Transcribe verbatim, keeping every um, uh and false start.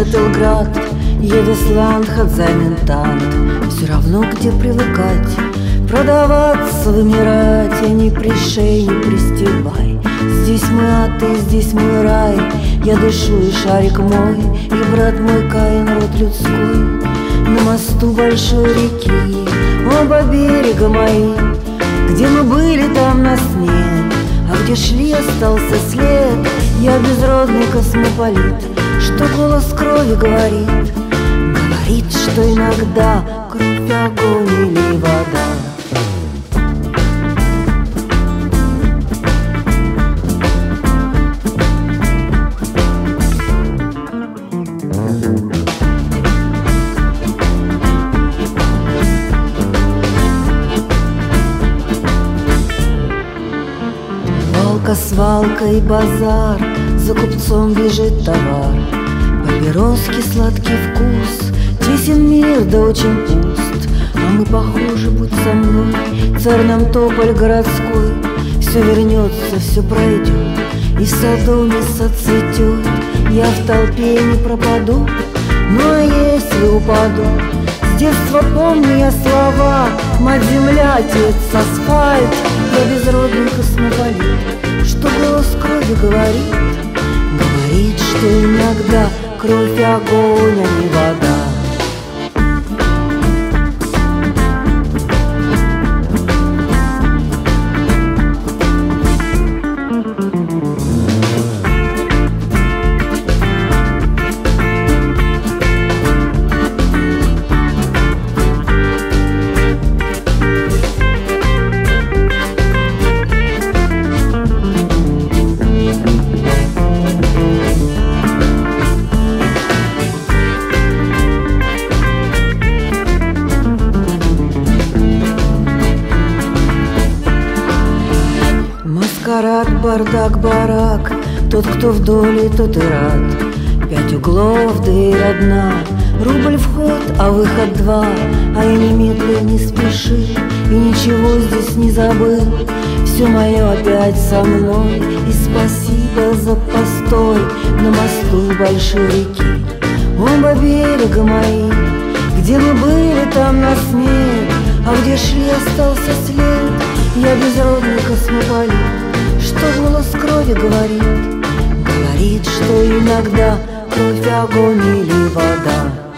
Шпителград, Едесланд, Хадзайментант. Все равно где привыкать, продаваться, вымирать. Я не пришей, не пристебай. Здесь мой ад, и здесь мой рай. Я дышу, и шарик мой, и брат мой Каин, род людской. На мосту большой реки, оба берега мои. Где мы были, там нас нет, а где шли, остался след. Я безродный космополит, что голос крови говорит. Говорит, что иногда кровь, огонь или вода. Свалка и базар, за купцом бежит товар. Папироски, сладкий вкус, тесен мир, да очень пуст. А мы похожи, будь со мной, царь нам тополь городской. Все вернется, все пройдет, и в саду не цветет. Я в толпе не пропаду, ну а если упаду, с детства помню я слова: мать земля, отец асфальт. Я безродный космополит, что голос крови говорит. Говорит, что иногда кровь, огонь, а не вода. Маскарад, бардак, барак, тот, кто в доле, тот и рад. Пять углов, дверь одна, рубль вход, а выход два. А я немедленно не спеши, и ничего здесь не забыл. Все мое опять со мной, и спасибо за постой на мосту большой реки. Оба берега мои, где мы были, там нас нет, а где шли, остался след. Я безродный космополит, что голос крови говорит. Говорит, что иногда кровь, огонь или вода.